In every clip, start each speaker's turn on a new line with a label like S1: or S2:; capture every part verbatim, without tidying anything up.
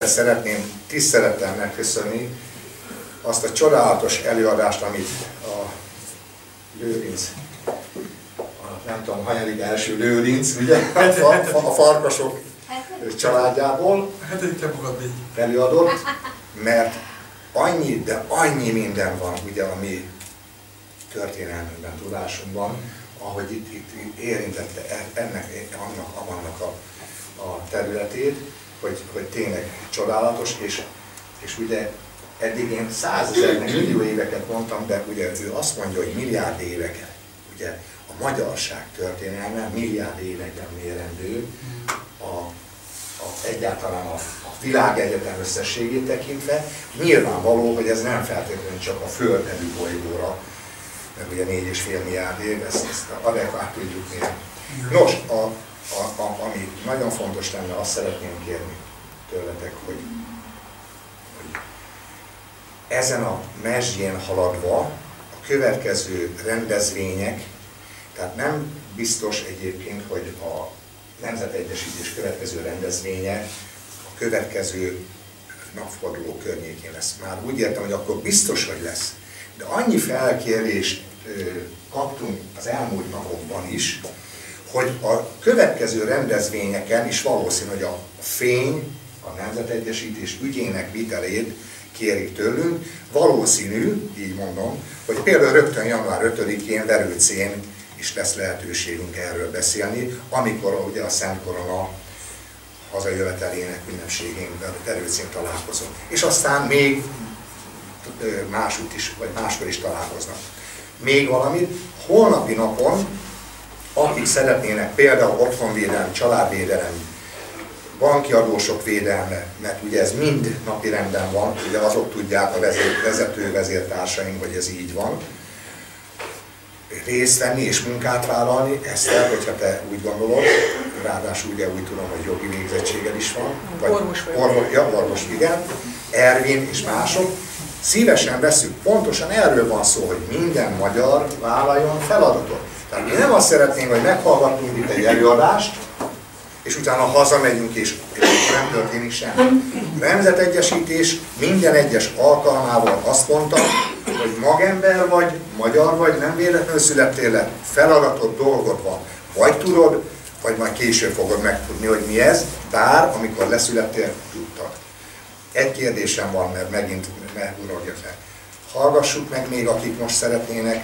S1: De szeretném tisztelettel megköszönni azt a csodálatos előadást, amit a Lőrinc, a nem tudom, hanyadik első Lőrinc, ugye, a, a farkasok családjából előadott, mert annyi, de annyi minden van, ugye, a mi történelmünkben, tudásunkban, ahogy itt, itt érintette ennek, annak, annak a, a területét, hogy, hogy tényleg csodálatos, és, és ugye eddig én százezernek millió éveket mondtam, de ugye ő azt mondja, hogy milliárd éveket. Ugye a magyarság történelme milliárd éveken mérendő, a, a, egyáltalán a, a világegyetem összességét tekintve. Nyilvánvaló, hogy ez nem feltétlenül csak a Föld nevű bolygóra, mert ugye négy és fél milliárd év, ezt, ezt adekvát tudjuk mérni. Nos, a, a, a, ami nagyon fontos lenne, azt szeretném kérni tőletek, hogy, hogy ezen a mezsdjén haladva a következő rendezvények, tehát nem biztos egyébként, hogy a Nemzetegyesítés következő rendezvénye a következő napforduló környékén lesz. Már úgy értem, hogy akkor biztos, hogy lesz. De annyi felkérést kaptunk az elmúlt napokban is, hogy a következő rendezvényeken is valószínű, hogy a fény, a Nemzetegyesítés ügyének vitelét kérik tőlünk. Valószínű, így mondom, hogy például rögtön január ötödikén Verőcén is lesz lehetőségünk erről beszélni, amikor ugye a Szent Korona hazajövetelének ünnepségén Verőcén találkozunk. És aztán még másút is, vagy máskor is találkoznak. Még valamit, holnapi napon, akik szeretnének például otthonvédelem, családvédelem, banki adósok védelme, mert ugye ez mind napi renden van, ugye azok tudják a vezér, vezető vezértársaink, hogy ez így van, részt venni és munkát vállalni, Eszter, hogyha te úgy gondolod, ráadásul ugye úgy tudom, hogy jogi végzettséged is van, vagy orvos, orvos, ja, orvos, igen, Ervin és mások, szívesen veszük, pontosan erről van szó, hogy minden magyar vállaljon feladatot. Tehát mi nem azt szeretnénk, hogy meghallgatunk itt egy előadást, és utána hazamegyünk, és nem történik semmi. A Nemzetegyesítés minden egyes alkalmával azt mondta, hogy magember vagy, magyar vagy, nem véletlenül születtél le, feladatot, dolgot van. Vagy tudod, vagy majd később fogod megtudni, hogy mi ez, bár amikor leszülettél, tudtad. Egy kérdésem van, mert megint megunorja fel. Hallgassuk meg még, akik most szeretnének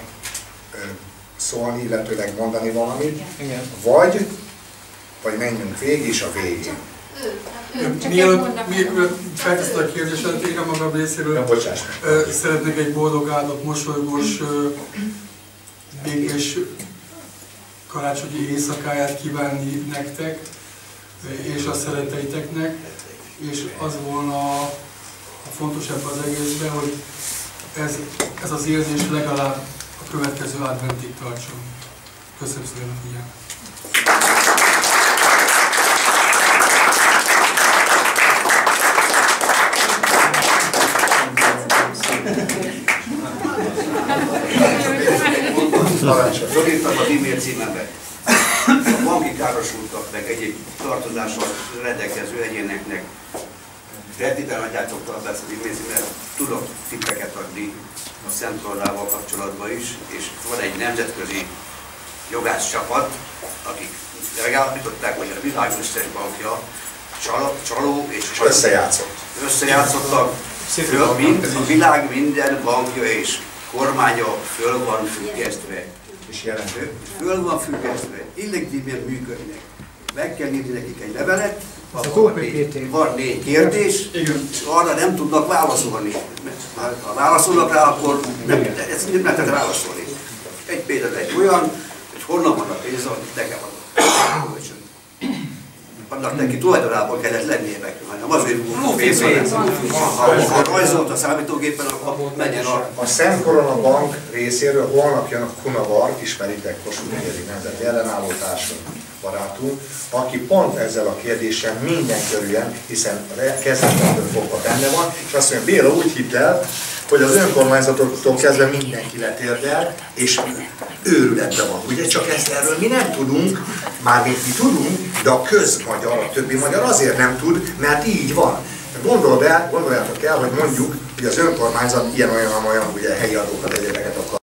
S1: szólni, illetőleg mondani valamit, igen. Vagy, vagy menjünk végig is a végén.
S2: Mielőtt felteszed a kérdésedet, én a magam részéről szeretnék egy boldog, áldott, mosolygós, békés karácsonyi éjszakáját kívánni nektek és a szeretteiteknek, és az volna a fontos ebben az egészben, hogy ez, ez az érzés legalább a következő adventig tartson. Köszönöm szépen a figyelmet!
S3: Fölírtam az e-mail címembe. A banki károsultak meg egyéb tartozással rendelkező egyéneknek feltétlenül adjátok a e-mail címben, tudok tippeket adni a Szent Koronával kapcsolatban is, és van egy nemzetközi jogász csapat, akik megállapították, hogy a világ összes bankja csaló, csaló és csaló.
S1: Összejátszott.
S3: Összejátszottak. Föl, mind, a világ minden bankja és kormánya föl van függesztve.
S1: És jelentő?
S3: Föl van függesztve. Illegitímien működnek. Meg kell írni nekik egy levelet, van négy, van négy kérdés, és arra nem tudnak válaszolni. Ha válaszolnak rá, akkor nem, ezt nem lehet válaszolni. Egy például egy olyan, hogy honnan van a pénz, amit nekem adott. Annak neki tulajdonában kellett lennie meg, hanem azért a pénz, ha rajzolt a számítógépen, akkor menjen arra.
S1: A Szent Korona Bank részéről holnap jön a Kunavar, ismeritek, Kossuth negyedik nemzeti ellenálló társunk, barátunk, aki pont ezzel a kérdéssel mindenkörűen, hiszen kezdetektől fogva benne van, és azt mondja, Béla úgy hitt el, hogy az önkormányzatoktól kezdve mindenki letérdel, és őrületben van. Ugye csak ezt erről mi nem tudunk, mármint mi tudunk, de a közmagyar, a többi magyar azért nem tud, mert így van. Gondold el, gondoljátok el, hogy mondjuk, hogy az önkormányzat ilyen-olyan-olyan ugye helyi adókat, egyébeket akar